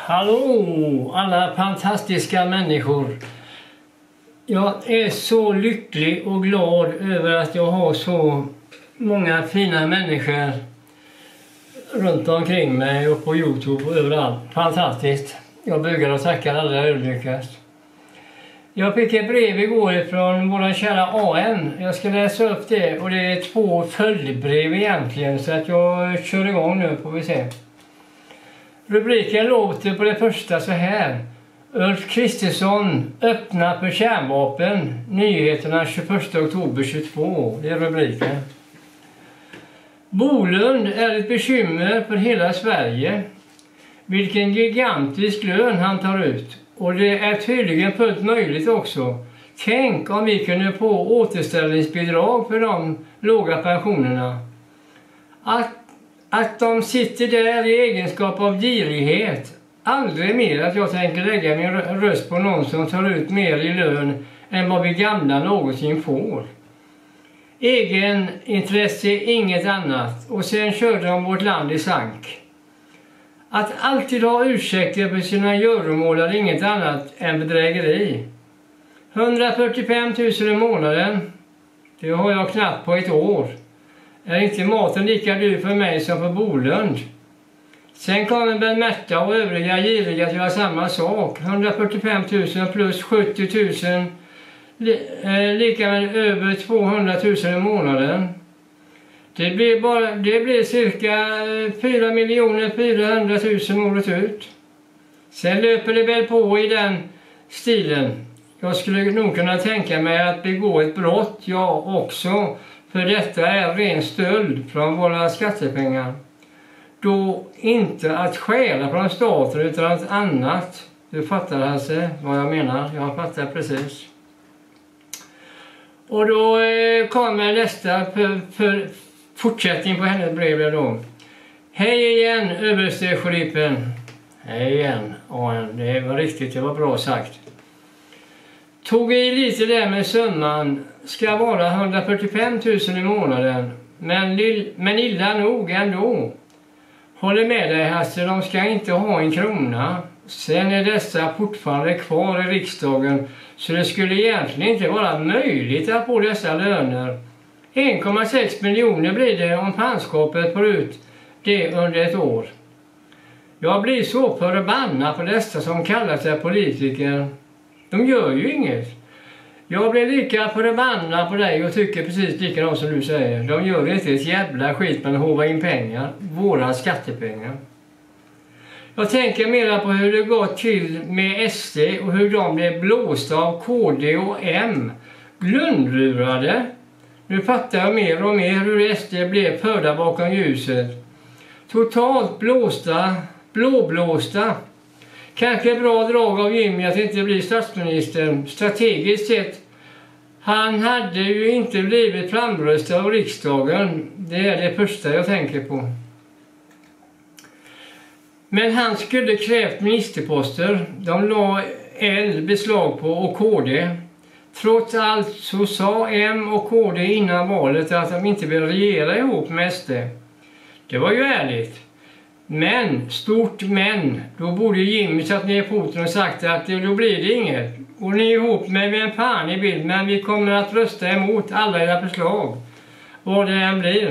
Hallå alla fantastiska människor. Jag är så lycklig och glad över att jag har så många fina människor runt omkring mig och på YouTube och överallt. Fantastiskt. Jag bugar och tackar alla ödmjukast. Jag fick ett brev igår från vår kära AM. Jag ska läsa upp det och det är 2 följdbrev egentligen, så att jag kör igång nu får vi se. Rubriken låter på det första så här. Ulf Kristersson öppnar för kärnvapen. Nyheterna 21 oktober 22. Det är rubriken. Bolund är ett bekymmer för hela Sverige. Vilken gigantisk lön han tar ut. Och det är tydligen fullt möjligt också. Tänk om vi kunde få återställningsbidrag för de låga pensionerna. Att de sitter där i egenskap av girighet. Aldrig mer att jag tänker lägga min röst på någon som tar ut mer i lön än vad vi gamla någonsin får. Egen intresse, inget annat. Och sen körde de vårt land i sank. Att alltid ha ursäkter för sina göromål är inget annat än bedrägeri. 145 000 i månaden. Det har jag knappt på ett år. Är inte maten lika dyr för mig som för Bolund? Sen kommer väl Märta och övriga giriga att göra samma sak. 145 000 plus 70 000 lika med över 200 000 i månaden. Det blir cirka 4 400 000 året ut. Sen löper det väl på i den stilen. Jag skulle nog kunna tänka mig att begå ett brott, jag också. För detta är ren stöld från våra skattepengar. Då inte att stjäla från staten utan något annat. Du fattar alltså vad jag menar. Jag fattar precis. Och då kommer nästa för fortsättning på hennes brev då. Hej igen överstesheriffen. Hej igen. Det var riktigt, det var bra sagt. Tog i lite där med summan. Ska vara 145 000 i månaden. Men illa nog ändå. Håller med dig Hasse, de ska inte ha en krona. Sen är dessa fortfarande kvar i riksdagen. Så det skulle egentligen inte vara möjligt att få dessa löner. 1,6 miljoner blir det om fanskapet får ut det under ett år. Jag blir så förbannad på dessa som kallar sig politiker. De gör ju inget. Jag blir lika förbannad på dig och tycker precis likadant som du säger. De gör inte ett jävla skit men hovar in pengar. Våra skattepengar. Jag tänker mera på hur det gått till med SD och hur de blev blåsta av KD och M. Glundlurade. Nu fattar jag mer och mer hur SD blev förda bakom ljuset. Totalt blåblåsta. Kanske bra drag av Jimmy att inte bli statsminister. Strategiskt sett. Han hade ju inte blivit framröstad av riksdagen. Det är det första jag tänker på. Men han skulle krävt ministerposter. De la L beslag på och KD. Trots allt så sa M och KD innan valet att de inte vill regera ihop med SD. Det var ju ärligt. Men, stort men, då borde Jimmy satt ner foten och sagt att då blir det inget. Och ni är ihop med vem fan ni vill, men vi kommer att rösta emot alla era förslag. Vad det än blir.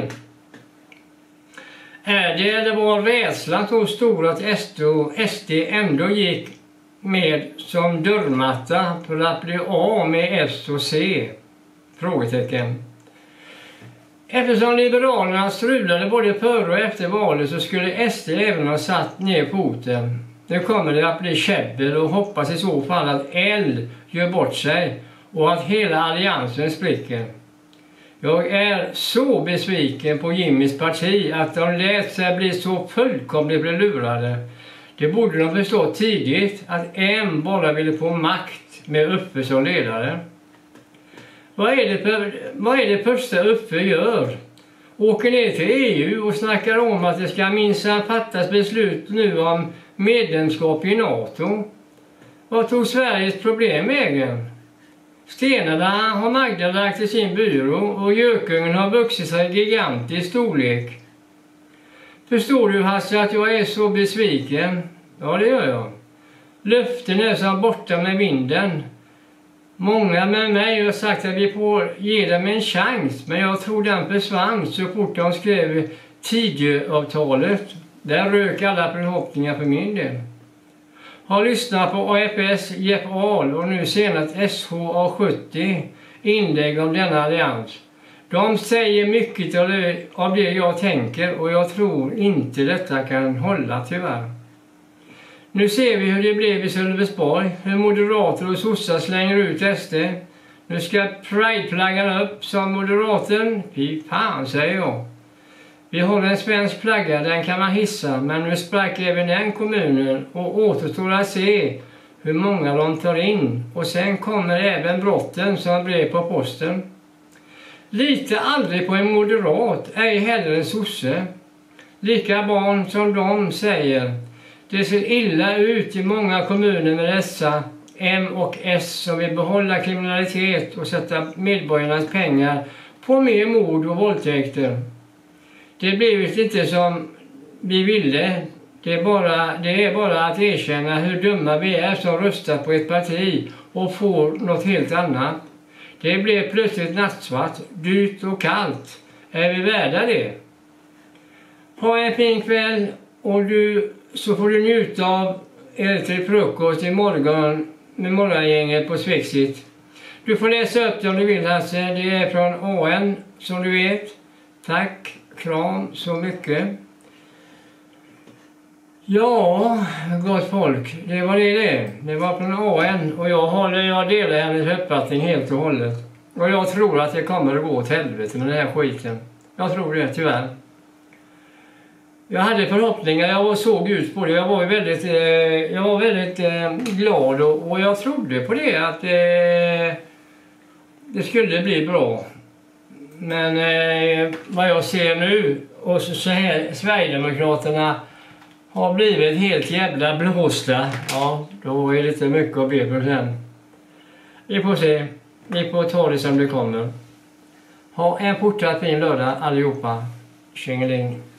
Är det eller var rädslan så stor att SD ändå gick med som dörrmatta för att bli av med S och C? Frågetecken. Eftersom Liberalerna strulade både före och efter valet så skulle SD även ha satt ner foten. Nu kommer det att bli käbbel och hoppas i så fall att L gör bort sig och att hela alliansen spricker. Jag är så besviken på Jimmys parti att de lät sig bli så fullkomligt lurade. Det borde de förstå tidigt att M bara ville få makt med Uffe som ledare. Vad är det första Uffe gör? Åker ner till EU och snackar om att det ska minsann fattas beslut nu om medlemskap i NATO. Vad tog Sveriges problem vägen? Stenarna har Magda lagt i sin byrå och gökungen har vuxit sig gigantisk storlek. Förstår du Hasse att jag är så besviken? Ja, det gör jag. Luften är som borta med vinden. Många med mig har sagt att vi får ge dem en chans, men jag tror den försvann så fort de skrev Tidöavtalet. Där rök alla förhoppningar för min del. Har lyssnat på AFS Jeff Ahl och nu senast SHA70 inlägg om denna allians. De säger mycket av det jag tänker och jag tror inte detta kan hålla tyvärr. Nu ser vi hur det blev i Sölvesborg, hur moderater och sossar slänger ut SD. Nu ska Pride-flaggan upp som moderaten. Fy fan, säger jag. Vi har en svensk flagga, den kan man hissa, men nu sprack även den kommunen och återstår att se hur många de tar in. Och sen kommer även brotten som blev på posten. Lita aldrig på en moderat, ej heller en sosse. Lika barn som de säger. Det ser illa ut i många kommuner med dessa M och S som vill behålla kriminalitet och sätta medborgarnas pengar på mer mord och våldtäkter. Det blev inte som vi ville. Det är bara att erkänna hur dumma vi är som röstar på ett parti och får något helt annat. Det blev plötsligt nattsvart, dyrt och kallt. Är vi värda det? Ha en fin kväll och så får du njuta av till frukost imorgon med morgongänget på Svexit. Du får läsa upp det om du vill, Hasse. Det är från AN som du vet. Tack, kram så mycket. Ja, gott folk. Det var det. Det var från AN och jag delar hennes uppfattning helt och hållet. Och jag tror att det kommer att gå åt helvete med den här skiten. Jag tror det, tyvärr. Jag hade förhoppningar, jag såg ut på det. Jag var väldigt glad och jag trodde på det att det skulle bli bra. Men vad jag ser nu och så här Sverigedemokraterna har blivit helt jävla blåsta. Ja, då är det inte mycket att be på sen. Vi får se. Vi får ta det som det kommer. Ha en fortsatt fin lördag allihopa. Tjingeling.